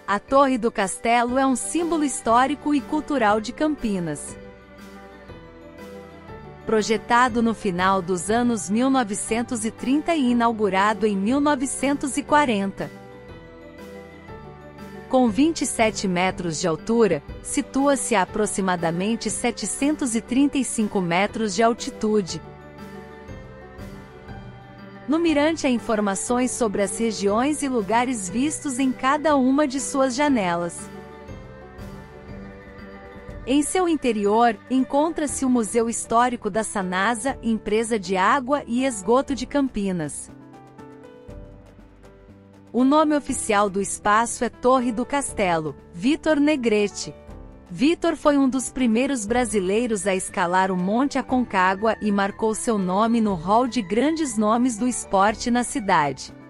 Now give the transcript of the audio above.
A Torre do Castelo é um símbolo histórico e cultural de Campinas. Projetado no final dos anos 1930 e inaugurado em 1940. Com 27 metros de altura, situa-se a aproximadamente 735 metros de altitude. No mirante há informações sobre as regiões e lugares vistos em cada uma de suas janelas. Em seu interior, encontra-se o Museu Histórico da Sanasa, empresa de água e esgoto de Campinas. O nome oficial do espaço é Torre do Castelo, Vitor Negretti. Vitor foi um dos primeiros brasileiros a escalar o Monte Aconcagua e marcou seu nome no hall de grandes nomes do esporte na cidade.